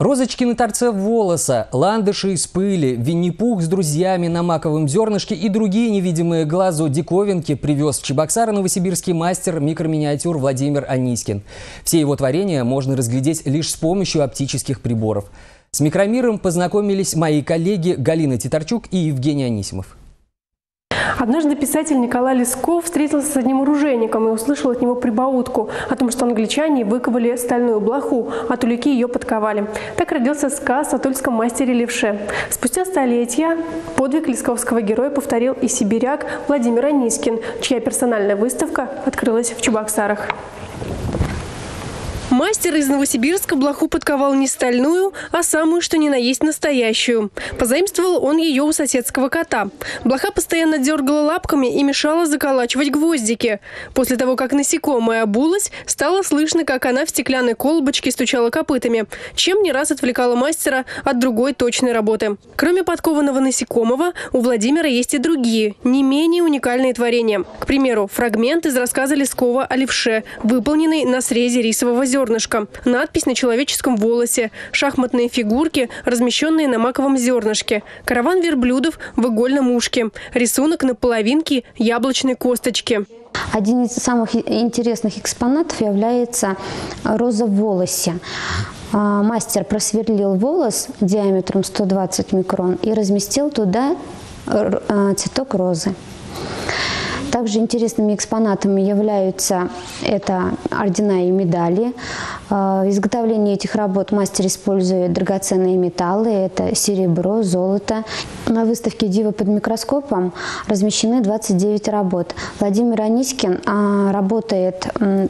Розочки на торце волоса, ландыши из пыли, Винни-Пух с друзьями на маковом зернышке и другие невидимые глазу диковинки привез в Чебоксары новосибирский мастер микроминиатюр Владимир Аниськин. Все его творения можно разглядеть лишь с помощью оптических приборов. С микромиром познакомились мои коллеги Галина Титарчук и Евгений Анисимов. Однажды писатель Николай Лесков встретился с одним оружейником и услышал от него прибаутку о том, что англичане выковали стальную блоху, а тулики ее подковали. Так родился сказ о тульском мастере левше. Спустя столетия подвиг лесковского героя повторил и сибиряк Владимир Аниськин, чья персональная выставка открылась в Чебоксарах. Мастер из Новосибирска блоху подковал не стальную, а самую что ни на есть настоящую. Позаимствовал он ее у соседского кота. Блоха постоянно дергала лапками и мешала заколачивать гвоздики. После того, как насекомое обулось, стало слышно, как она в стеклянной колбочке стучала копытами, чем не раз отвлекала мастера от другой точной работы. Кроме подкованного насекомого, у Владимира есть и другие, не менее уникальные творения. К примеру, фрагмент из рассказа Лескова о левше, выполненный на срезе рисового зернышка. Надпись на человеческом волосе, шахматные фигурки, размещенные на маковом зернышке, караван верблюдов в игольном ушке, рисунок на половинке яблочной косточки. Один из самых интересных экспонатов является роза в волосе. Мастер просверлил волос диаметром 120 микрон и разместил туда цветок розы. Также интересными экспонатами являются это ордена и медали. В изготовлении этих работ мастер использует драгоценные металлы, это серебро, золото. На выставке «Диво под микроскопом» размещены 29 работ. Владимир Аниськин работает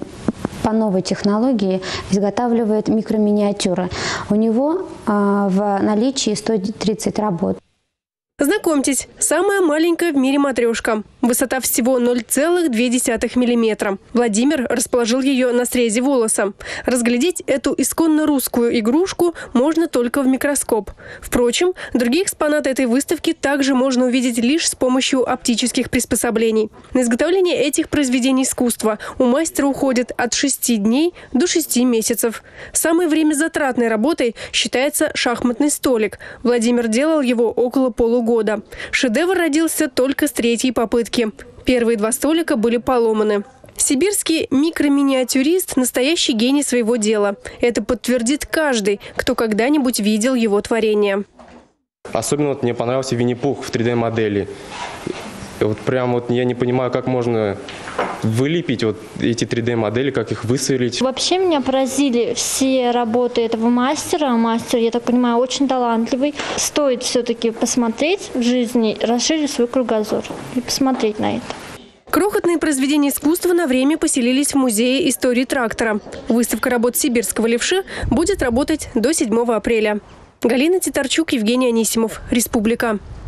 по новой технологии, изготавливает микроминиатюры. У него в наличии 130 работ. Знакомьтесь, самая маленькая в мире матрешка. Высота всего 0,2 мм. Владимир расположил ее на срезе волоса. Разглядеть эту исконно русскую игрушку можно только в микроскоп. Впрочем, другие экспонаты этой выставки также можно увидеть лишь с помощью оптических приспособлений. На изготовление этих произведений искусства у мастера уходит от 6 дней до 6 месяцев. Самой времязатратной работой считается шахматный столик. Владимир делал его около полугода. Шедевр родился только с 3-й попытки. Первые 2 столика были поломаны. Сибирский микроминиатюрист – настоящий гений своего дела. Это подтвердит каждый, кто когда-нибудь видел его творение. Особенно мне понравился Винни-Пух в 3D-модели. Я не понимаю, как можно вылепить эти 3D-модели, как их высверлить. Вообще меня поразили все работы этого мастера. Мастер, я так понимаю, очень талантливый. Стоит все-таки посмотреть в жизни, расширить свой кругозор и посмотреть на это. Крохотные произведения искусства на время поселились в Музее истории трактора. Выставка работ сибирского левши будет работать до 7 апреля. Галина Титарчук, Евгений Анисимов. Республика.